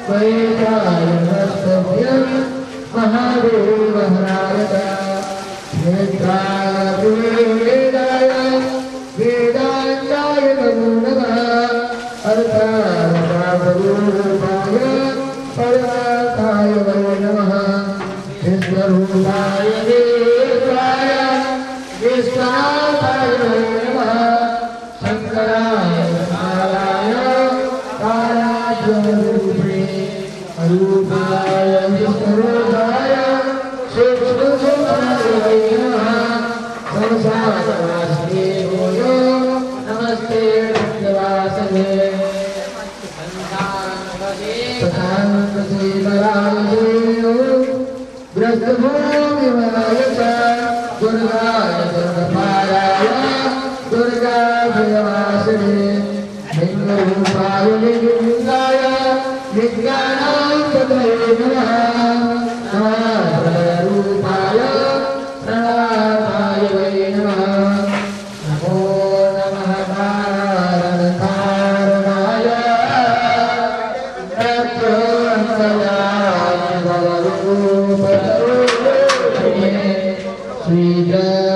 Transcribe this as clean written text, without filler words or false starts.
वैतायमस्तभ्यं महादेवहरायत वेदाय वेदान्ताय नमो नमः अर्थारूपाय परमार्थाय वै नमः विश्वरूपाय देवाय विश्वनाथाय वै नमः शंकराय कालाय कालाज्वरूपे अरूपाय विष्णुरूपाय शिवरूपाय वै नमः संसारवासिने भूयो नमस्ते विष्णुवासने ब्रह्मभूमिमय च दुर्गाय दुर्गपाराय दुर्गाभयवासिने लिङ्गरूपाय लिङ्गाय लिङ्गानान्ततये नमः रूपाय प्रणवाय वै नमः नमो नमः कारणकारणाय श्री